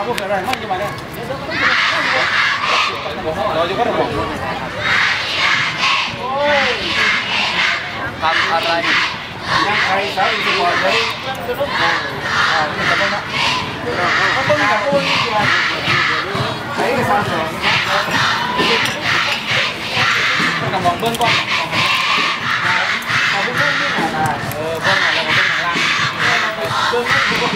พวกอะไรมั่งยังไงเนี่ยเราจะก็ระบบทำอะไรยังใครสาวอีกคนเลยนี่จะเป็นนะก็ต้องกับคนใช้สารต้องกับมองเบื้องก่อนเอาเบื้องนี่นะเบื้องอะไรเบื้องข้างล่างเบื้อง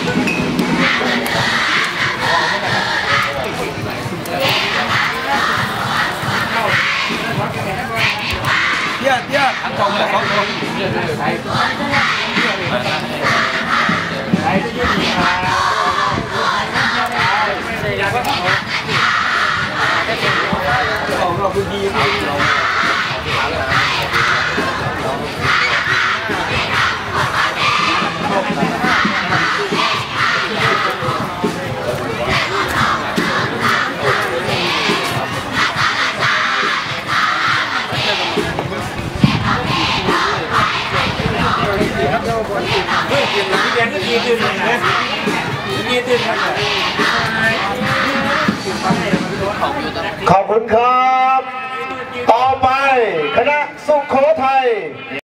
เยอะทั้งกองเลยทั้งกองใช่เราพื้นที่ขอบคุณครับต่อไปคณะสุโขทัย